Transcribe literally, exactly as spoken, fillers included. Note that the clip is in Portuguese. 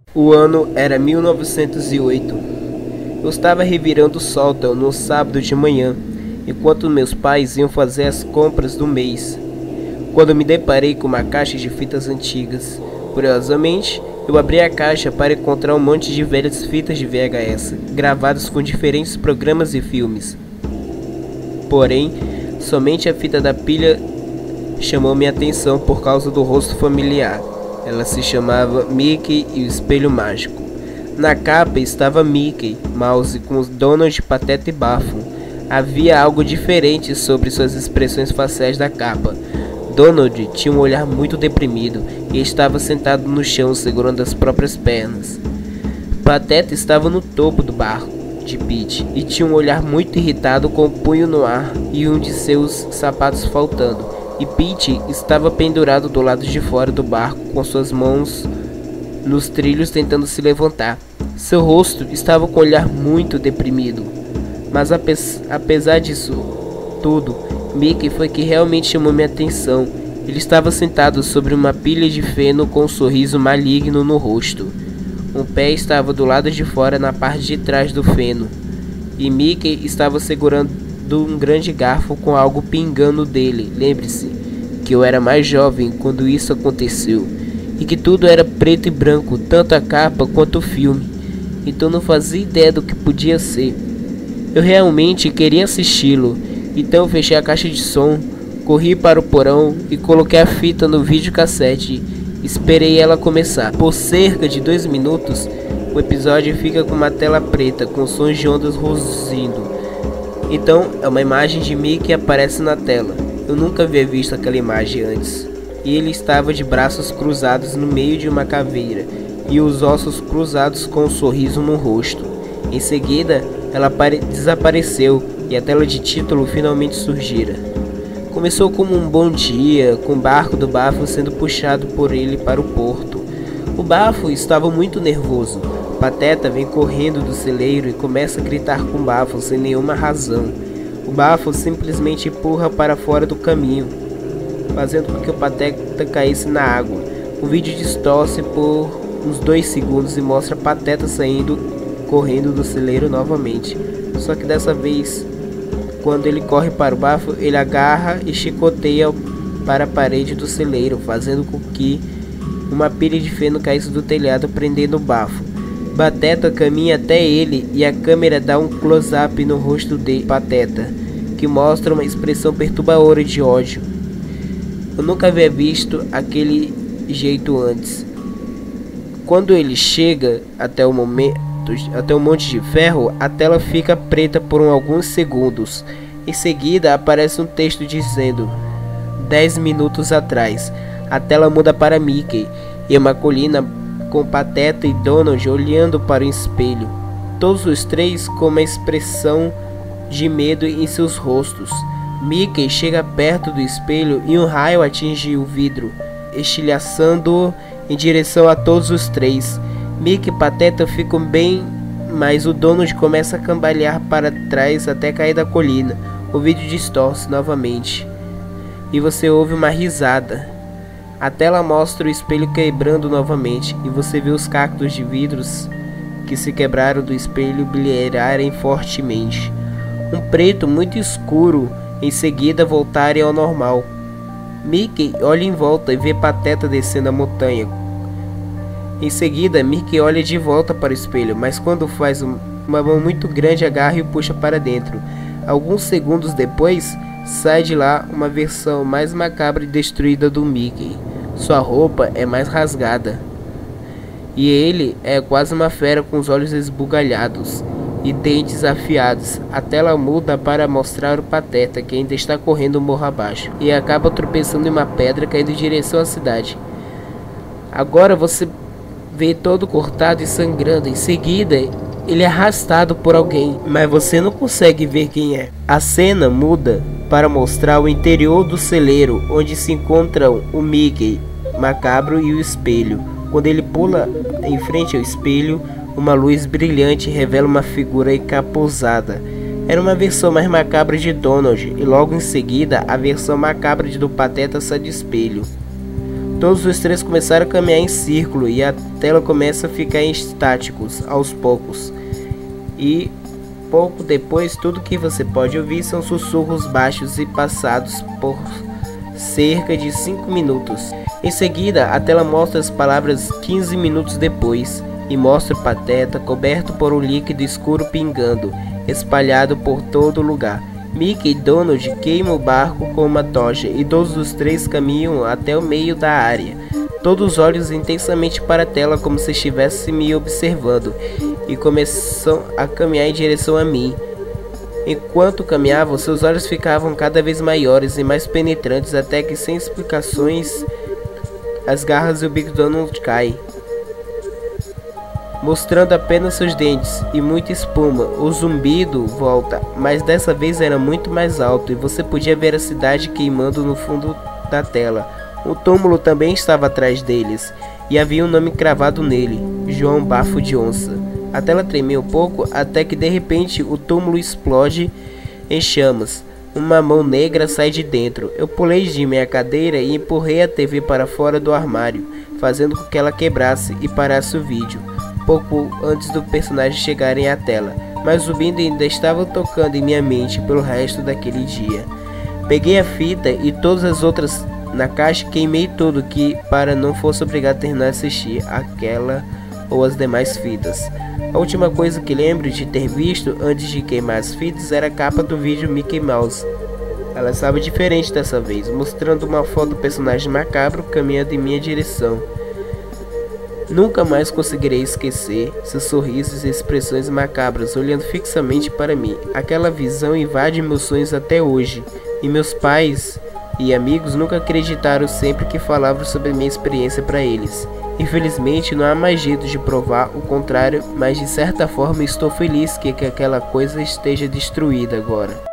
O ano era mil novecentos e oito. Eu estava revirando o sótão no sábado de manhã, enquanto meus pais iam fazer as compras do mês, quando me deparei com uma caixa de fitas antigas. Curiosamente, eu abri a caixa para encontrar um monte de velhas fitas de V H S, gravadas com diferentes programas e filmes. Porém, somente a fita da pilha chamou minha atenção por causa do rosto familiar. Ela se chamava Mickey e o Espelho Mágico. Na capa estava Mickey, Mouse com os Donald, Pateta e Bafo. Havia algo diferente sobre suas expressões faciais da capa. Donald tinha um olhar muito deprimido e estava sentado no chão segurando as próprias pernas. Pateta estava no topo do barco de Pete e tinha um olhar muito irritado com o punho no ar e um de seus sapatos faltando. E Pete estava pendurado do lado de fora do barco com suas mãos nos trilhos tentando se levantar. Seu rosto estava com um olhar muito deprimido. Mas ape apesar disso tudo, Mickey foi que realmente chamou minha atenção. Ele estava sentado sobre uma pilha de feno com um sorriso maligno no rosto. Um pé estava do lado de fora na parte de trás do feno, e Mickey estava segurando um grande garfo com algo pingando dele. Lembre-se que eu era mais jovem quando isso aconteceu, e que tudo era preto e branco, tanto a capa quanto o filme, então não fazia ideia do que podia ser. Eu realmente queria assisti-lo, então eu fechei a caixa de som, corri para o porão e coloquei a fita no videocassete. Esperei ela começar. Por cerca de dois minutos, o episódio fica com uma tela preta com sons de ondas rugindo. Então, é uma imagem de Mickey que aparece na tela. Eu nunca havia visto aquela imagem antes. E ele estava de braços cruzados no meio de uma caveira e os ossos cruzados com um sorriso no rosto. Em seguida, ela desapareceu e a tela de título finalmente surgira. Começou como um bom dia, com o barco do Bafo sendo puxado por ele para o porto. O Bafo estava muito nervoso. Pateta vem correndo do celeiro e começa a gritar com o Bafo sem nenhuma razão. O Bafo simplesmente empurra para fora do caminho, fazendo com que o Pateta caísse na água. O vídeo distorce por uns dois segundos e mostra Pateta saindo, correndo do celeiro novamente. Só que dessa vez, quando ele corre para o Bafo, ele agarra e chicoteia para a parede do celeiro, fazendo com que uma pilha de feno caísse do telhado, prendendo o Bafo. Pateta caminha até ele e a câmera dá um close-up no rosto de Pateta, que mostra uma expressão perturbadora de ódio. Eu nunca havia visto aquele jeito antes. Quando ele chega até o momento até um monte de ferro, a tela fica preta por um, alguns segundos. Em seguida aparece um texto dizendo dez minutos atrás. A tela muda para Mickey e uma colina com Pateta e Donald olhando para o espelho, todos os três com uma expressão de medo em seus rostos. Mickey chega perto do espelho e um raio atinge o vidro, estilhaçando-o em direção a todos os três. Mickey e Pateta ficam bem, mas o Donald começa a cambalear para trás até cair da colina. O vídeo distorce novamente e você ouve uma risada. A tela mostra o espelho quebrando novamente e você vê os cactos de vidros que se quebraram do espelho brilharem fortemente. Um preto muito escuro, em seguida voltarem ao normal. Mickey olha em volta e vê Pateta descendo a montanha. Em seguida, Mickey olha de volta para o espelho, mas quando faz um, uma mão muito grande agarra e o puxa para dentro. Alguns segundos depois, sai de lá uma versão mais macabra e destruída do Mickey. Sua roupa é mais rasgada e ele é quase uma fera com os olhos esbugalhados e dentes afiados. A tela muda para mostrar o Pateta, que ainda está correndo morro abaixo e acaba tropeçando em uma pedra, caindo em direção à cidade. Agora você vê todo cortado e sangrando. Em seguida, ele é arrastado por alguém, mas você não consegue ver quem é. A cena muda para mostrar o interior do celeiro, onde se encontram o Mickey macabro e o espelho. Quando ele pula em frente ao espelho, uma luz brilhante revela uma figura encapuzada. Era uma versão mais macabra de Donald, e logo em seguida a versão macabra de do Pateta sai do espelho. Todos os três começaram a caminhar em círculo e a tela começa a ficar em estáticos aos poucos. E pouco depois, tudo que você pode ouvir são sussurros baixos e passados por cerca de cinco minutos. Em seguida, a tela mostra as palavras quinze minutos depois e mostra o Pateta coberto por um líquido escuro pingando, espalhado por todo lugar. Mickey e Donald queimam o barco com uma tocha e todos os três caminham até o meio da área. Todos os olhos intensamente para a tela como se estivessem me observando e começam a caminhar em direção a mim. Enquanto caminhavam, seus olhos ficavam cada vez maiores e mais penetrantes até que, sem explicações, as garras e o bico de Donald caem, mostrando apenas seus dentes e muita espuma. O zumbido volta, mas dessa vez era muito mais alto e você podia ver a cidade queimando no fundo da tela. O túmulo também estava atrás deles e havia um nome cravado nele: João Bafo de Onça. A tela tremeu um pouco até que de repente o túmulo explode em chamas. Uma mão negra sai de dentro. Eu pulei de minha cadeira e empurrei a T V para fora do armário, fazendo com que ela quebrasse e parasse o vídeo pouco antes do personagem chegarem à tela, mas o zumbido ainda estava tocando em minha mente pelo resto daquele dia. Peguei a fita e todas as outras na caixa e queimei tudo que para não fosse obrigado a terminar de assistir aquela ou as demais fitas. A última coisa que lembro de ter visto antes de queimar as fitas era a capa do vídeo Mickey Mouse. Ela estava diferente dessa vez, mostrando uma foto do personagem macabro caminhando em minha direção. Nunca mais conseguirei esquecer seus sorrisos e expressões macabras olhando fixamente para mim. Aquela visão invade meus sonhos até hoje, e meus pais e amigos nunca acreditaram sempre que falavam sobre minha experiência para eles. Infelizmente não há mais jeito de provar o contrário, mas de certa forma estou feliz que, que aquela coisa esteja destruída agora.